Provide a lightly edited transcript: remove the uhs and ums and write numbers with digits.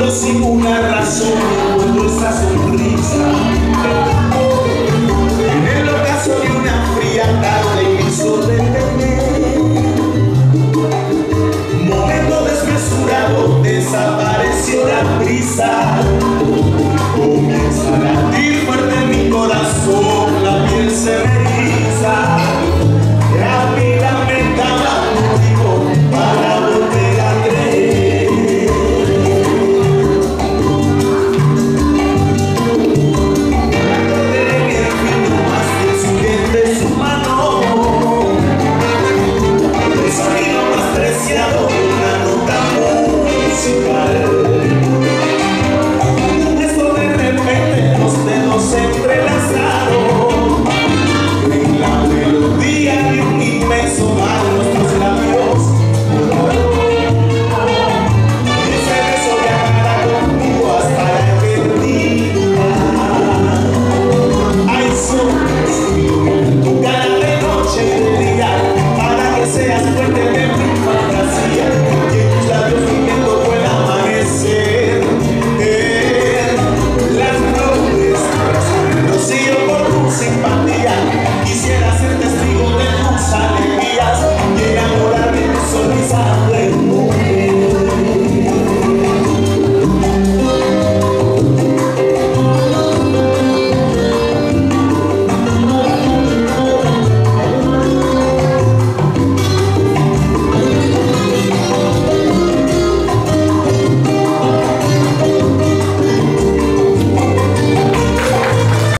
sin una razón encuentro esa sonrisa. En el ocaso de una fría tarde quiso detener. Momento desmesurado, desapareció la prisa. Comienza a latir fuerte mi corazón, la piel se me eriza. La vida me daba motivo para volver a creer. Recordé que el no más que su gente, su mano, el sonido más preciado de una nota musical.